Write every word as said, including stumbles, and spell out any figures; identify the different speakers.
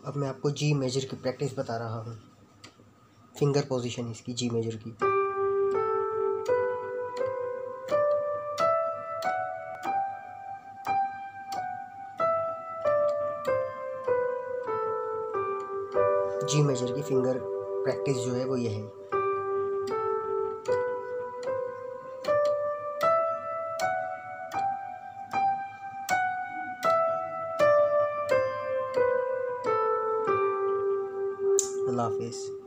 Speaker 1: अब मैं आपको जी मेजर की प्रैक्टिस बता रहा हूँ। फिंगर पोजीशन इसकी जी मेजर की। जी मेजर की फिंगर प्रैक्टिस जो है वो ये है। अल्लाह हाफिज़।